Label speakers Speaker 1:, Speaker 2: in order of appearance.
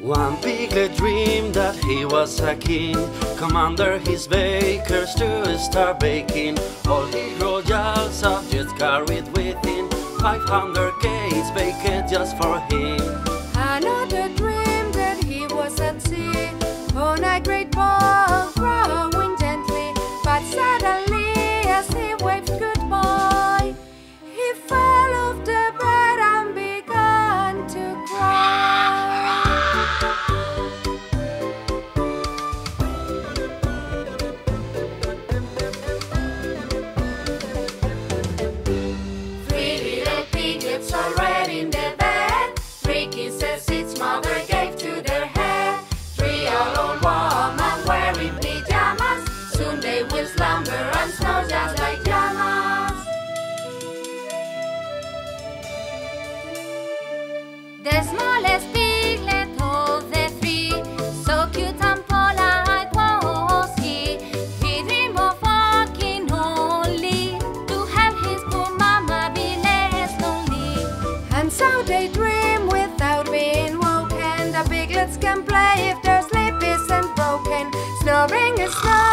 Speaker 1: One piglet dreamed that he was a king, commander his bakers to start baking. All his royal subjects carried within 500 cakes baked just for him.
Speaker 2: Another dreamed that he was at sea on a great boat rowing gently, but suddenly as he waved goodbye, he fell off the bed and began to cry. 3 little piglets all red in the bed, 3 kisses its mother gave to their head. 3 all old women wearing pajamas, soon they will slumber and snore just like llamas. The smallest piglet of the 3, so cute and polite was he. He dreamed of walking only to help his poor mama be less lonely. And so they dream without being woken. The piglets can play if their sleep isn't broken. Snoring is snoring.